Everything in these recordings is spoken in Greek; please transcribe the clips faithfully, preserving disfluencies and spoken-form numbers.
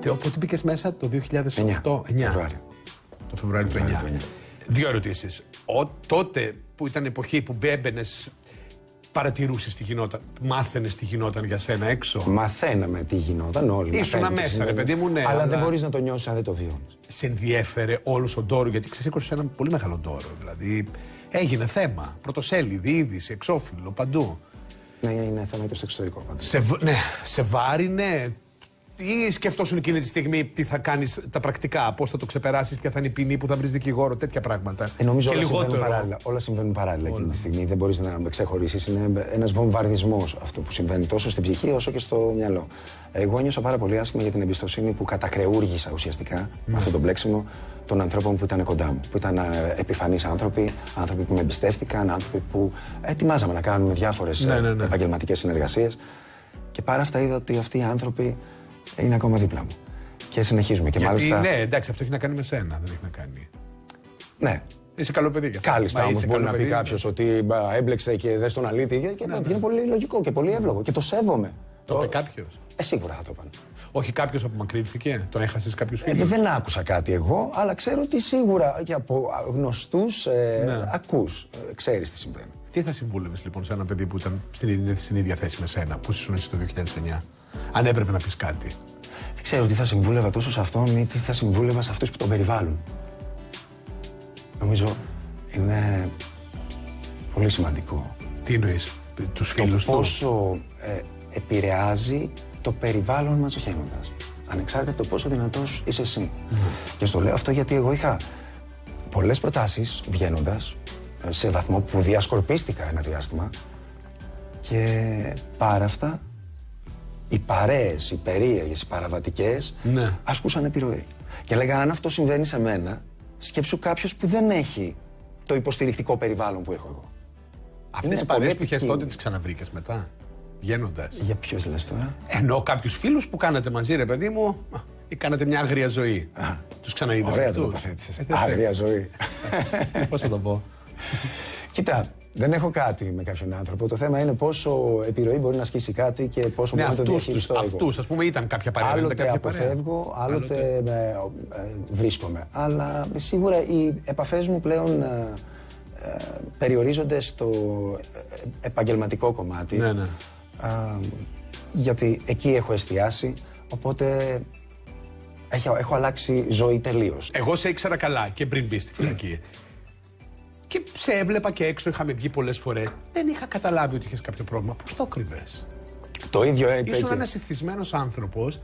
Πότε μπήκες μέσα, το δύο χιλιάδες οκτώ, εννιά. Φεβρουάριο. Το Φεβρουάριο του εννιά. Δύο ερωτήσεις. Ο, τότε που ήταν εποχή που μπέμπαινες, παρατηρούσες τι γινόταν, μάθαινες τι γινόταν για σένα έξω. Μαθαίναμε τι γινόταν όλοι. Ήσουνα μέσα, ρε παιδί μου, ναι. Αλλά, αλλά δεν μπορείς να το νιώσεις αν δεν το βιώνεις. Σε ενδιέφερε όλος ο ντόρο, γιατί ξεσήκωσε ένα πολύ μεγάλο ντόρο. Δηλαδή έγινε θέμα. Πρωτοσέλιδη, είδηση, εξώφυλλο, παντού. Ναι, είναι θέμα και στο εξωτερικό πάντως. Σε, ναι, σε βάρινε. Ή σκεφτόσουν εκείνη τη στιγμή τι θα κάνεις τα πρακτικά, πώς θα το ξεπεράσεις, ποια θα είναι η ποινή που θα βρεις δικηγόρο, τέτοια πράγματα. Ε, νομίζω και όλα λιγότερο. συμβαίνουν παράλληλα. Όλα συμβαίνουν παράλληλα όλα. Εκείνη τη στιγμή. Δεν μπορείς να ξεχωρίσεις. Είναι ένας βομβαρδισμός αυτό που συμβαίνει τόσο στην ψυχή όσο και στο μυαλό. Εγώ νιώσα πάρα πολύ άσχημα για την εμπιστοσύνη που κατακρεούργησα ουσιαστικά mm. με αυτό το μπλέξιμο των ανθρώπων που ήταν κοντά μου. Που ήταν επιφανείς άνθρωποι, άνθρωποι που με εμπιστεύτηκαν, άνθρωποι που ετοιμάζαμε να κάνουμε διάφορες ναι, ναι, ναι. επαγγελματικές συνεργασίες. Και παρά αυτά είδα ότι αυτοί οι άνθρωποι είναι ακόμα δίπλα μου. Και συνεχίζουμε. Και γιατί, μάλιστα... ναι, εντάξει, αυτό έχει να κάνει με σένα, δεν έχει να κάνει. Ναι. Είσαι καλό παιδί. Κάλλιστα όμως μπορεί να πει κάποιος ότι μπα, έμπλεξε και δες τον αλήτη. Και ναι, ναι. είναι πολύ λογικό και πολύ εύλογο. Και το σέβομαι. Το είπε κάποιος. Ε, σίγουρα θα το είπαν. Όχι κάποιος απομακρύνθηκε, τον έχασες κάποιους φίλους. Ε, δεν άκουσα κάτι εγώ, αλλά ξέρω ότι σίγουρα και από γνωστούς ε, ναι. ακούς, ε, ξέρεις τι συμβαίνει. Τι θα συμβούλευες λοιπόν σε ένα παιδί που ήταν στην, στην ίδια θέση με σένα, που ήσουν εσύ το δύο χιλιάδες εννιά, αν έπρεπε να πεις κάτι? Δεν ξέρω τι θα συμβούλευα τόσο σε αυτόν ή τι θα συμβούλευα σε αυτούς που τον περιβάλλουν. Νομίζω είναι πολύ σημαντικό. Τι εννοείς, τους φίλους του? Πόσο ε, επηρεάζει το περιβάλλον μας βγαίνοντας. Ανεξάρτητα από το πόσο δυνατός είσαι εσύ. Mm. Και στο λέω αυτό γιατί εγώ είχα πολλές προτάσεις βγαίνοντας, σε βαθμό που διασκορπίστηκα ένα διάστημα, και πάρα αυτά οι παρέες, οι περίεργες, οι παραβατικές ναι. ασκούσαν επιρροή. Και λέγανε, αν αυτό συμβαίνει σε μένα, σκέψου κάποιος που δεν έχει το υποστηρικτικό περιβάλλον που έχω εγώ. Αυτές οι παρέες που είχες τότε τις ξαναβρήκες μετά, βγαίνοντας? Για ποιος λες τώρα? Εννοώ κάποιους φίλους που κάνατε μαζί, ρε παιδί μου, ή κάνατε μια άγρια ζωή. Α, τους ξαναείδες ωραία αυτούς? Ωραία το τοποθέτησες. Άγρια ζωή. Πώς θα το πω? Κοίτα, δεν έχω κάτι με κάποιον άνθρωπο. Το θέμα είναι πόσο επιρροή μπορεί να ασκήσει κάτι και πόσο ναι, μπορεί να το διαχειριστώ εγώ. Αυτούς, ας πούμε, ήταν κάποια παρέα. Άλλοτε κάποια αποφεύγω, παρέα. άλλοτε, άλλοτε... Ε, ε, βρίσκομαι. Αλλά σίγουρα οι επαφές μου πλέον ε, ε, περιορίζονται στο επαγγελματικό κομμάτι. Ναι, ναι. Ε, γιατί εκεί έχω εστιάσει, οπότε έχω, έχω αλλάξει ζωή τελείως. Εγώ σε ήξερα καλά και πριν μπει στη φυλακή. Και σε έβλεπα και έξω, είχαμε βγει πολλές φορές. Δεν είχα καταλάβει ότι είχες κάποιο πρόβλημα. Πώς το κρύβες? Το ίδιο έπαιξε. Ήσουν ένας ηθισμένος άνθρωπος.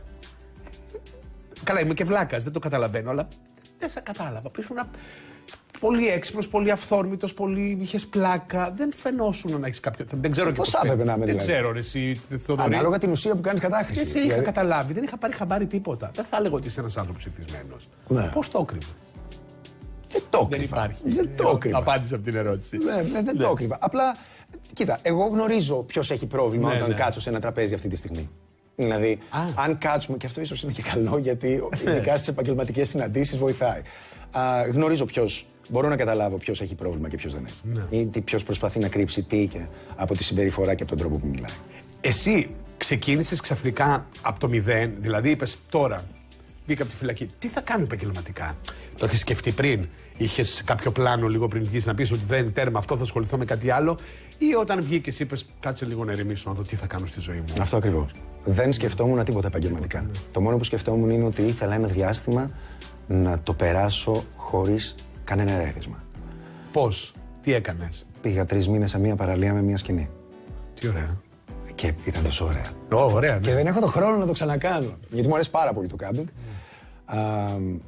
Καλά, είμαι και βλάκας, δεν το καταλαβαίνω, αλλά δεν σε κατάλαβα. Ήσουν πολύ έξυπνος, πολύ αυθόρμητος, πολύ είχες πλάκα. Δεν φαινόσουν να έχεις κάποιο. Δεν ξέρω και πώς θα έπρεπε να είμαι, δηλαδή? Δεν ξέρω, ρε, εσύ, Θοδωρή. Ανάλογα την ουσία που κάνεις κατάχρηση. Δεν σε είχα δηλαδή... καταλάβει, δεν είχα πάρει χαμπάρι τίποτα. Δεν θα έλεγα ότι είσαι ένας άνθρωπος ηθισμένος. Ναι. Πώς το κρύβες? Δεν το δεν υπάρχει. Δεν το κρύβα. Απάντησε από την ερώτηση. Ναι, ναι, δεν ναι. το κρύβα. Απλά, κοίτα, εγώ γνωρίζω ποιος έχει πρόβλημα ναι, όταν ναι. κάτσω σε ένα τραπέζι αυτή τη στιγμή. Δηλαδή, Α. αν κάτσουμε, και αυτό ίσως είναι και καλό, γιατί ειδικά στις επαγγελματικές συναντήσεις βοηθάει. Α, γνωρίζω ποιος, μπορώ να καταλάβω ποιος έχει πρόβλημα και ποιος δεν έχει. Ναι. Ή ποιος προσπαθεί να κρύψει τι και από τη συμπεριφορά και από τον τρόπο που μιλάει. Εσύ ξεκίνησες ξαφνικά από το μηδέν, δηλαδή είπες τώρα. Βγήκα από τη φυλακή. Τι θα κάνω επαγγελματικά? Το έχεις σκεφτεί πριν? Είχες κάποιο πλάνο λίγο πριν βγεις να πεις ότι δεν τέρμα αυτό, θα ασχοληθώ με κάτι άλλο? Ή όταν βγήκες είπες κάτσε λίγο να ηρεμήσω να δω τι θα κάνω στη ζωή μου? Αυτό ακριβώς. Δεν σκεφτόμουν τίποτα επαγγελματικά. Mm. Το μόνο που σκεφτόμουν είναι ότι ήθελα ένα διάστημα να το περάσω χωρίς κανένα ερέθισμα. Πώς? Τι έκανες? Πήγα τρεις μήνες σε μια παραλία με μια σκηνή. Τι ωραία. Και ήταν τόσο ωραία. Oh, ωραία, ναι. Και δεν έχω τον χρόνο να το ξανακάνω. Γιατί μου αρέσει πάρα πολύ το κάμπινγκ. Mm. Α,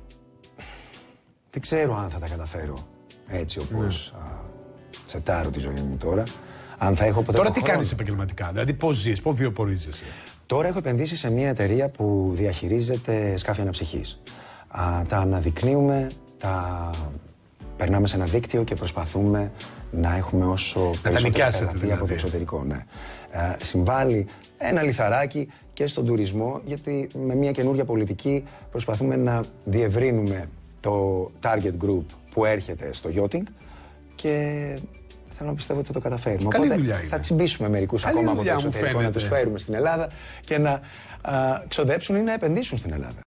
δεν ξέρω αν θα τα καταφέρω έτσι όπως mm. σετάρω τη ζωή μου τώρα. Αν θα έχω ποτέ τώρα το τι χρόνο. κάνεις επαγγελματικά, δηλαδή πώς ζεις, πώς βιοπορίζεσαι? Τώρα έχω επενδύσει σε μια εταιρεία που διαχειρίζεται σκάφη αναψυχής. Α, τα αναδεικνύουμε, τα περνάμε σε ένα δίκτυο και προσπαθούμε να έχουμε όσο περισσότερη πελατεία δηλαδή. Από το εξωτερικό. Ναι. Ε, συμβάλλει ένα λιθαράκι και στον τουρισμό, γιατί με μια καινούργια πολιτική προσπαθούμε να διευρύνουμε το target group που έρχεται στο yachting και θέλω να πιστεύω ότι θα το καταφέρουμε. Καλή Οπότε δουλειά θα είναι. τσιμπήσουμε μερικούς Καλή ακόμα από το δουλειά, εξωτερικό να τους φέρουμε στην Ελλάδα και να α, ξοδέψουν ή να επενδύσουν στην Ελλάδα.